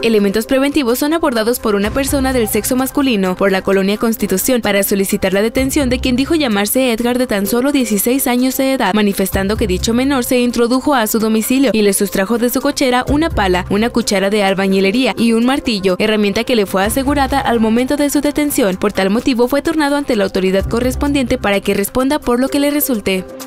Elementos preventivos son abordados por una persona del sexo masculino por la colonia Constitución para solicitar la detención de quien dijo llamarse Edgar, de tan solo 16 años de edad, manifestando que dicho menor se introdujo a su domicilio y le sustrajo de su cochera una pala, una cuchara de albañilería y un martillo, herramienta que le fue asegurada al momento de su detención. Por tal motivo fue turnado ante la autoridad correspondiente para que responda por lo que le resulte.